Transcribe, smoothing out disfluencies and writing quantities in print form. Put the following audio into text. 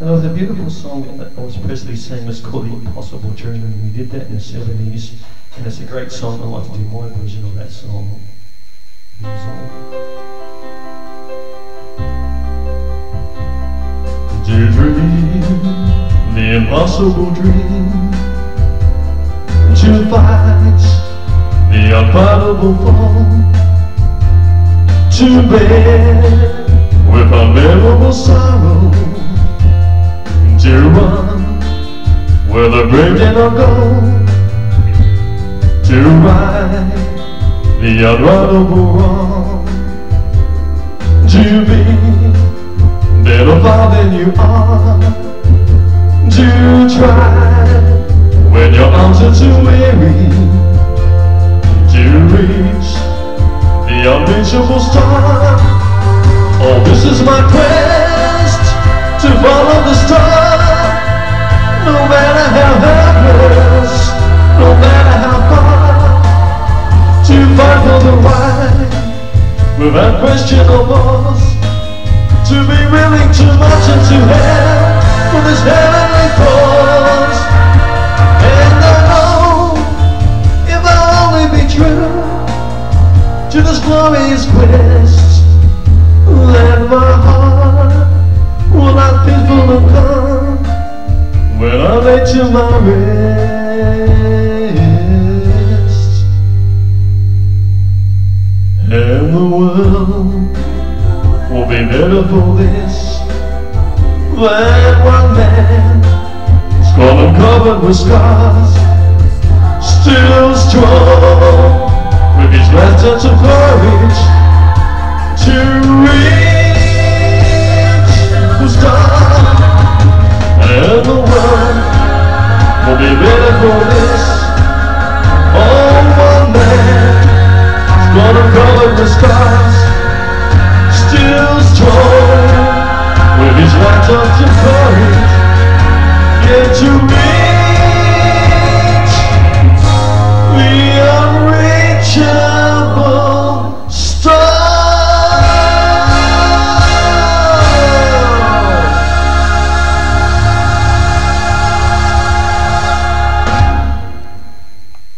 And there was a beautiful song that Elvis Presley sang. It's called The Impossible Dream, and we did that in the 70s. And it's a great song. I'd like to do my version of that song. To dream the impossible dream, to fight the unfightable fall, to bear with unbearable sorrow, to run where the brave cannot go, to right the unrightable wrong, to be better far than you are, to try when your arms are too weary, to reach the unreachable star. Oh, this is my quest, to follow the star. No matter how helpless, no matter how far, to fight for the right, without question or pause, to be willing to march into hell for this heavenly cause. And I know, if I'll only be true to this glorious quest, then my heart will not be full of calm when I lay to my rest. And the world will be better for this than one man, skull and covered with scars, still strong with his last touch of courage to reach the star. And the world will be better for this. Oh, one man, skull and covered with scars, still strong with his last touch of courage, yet to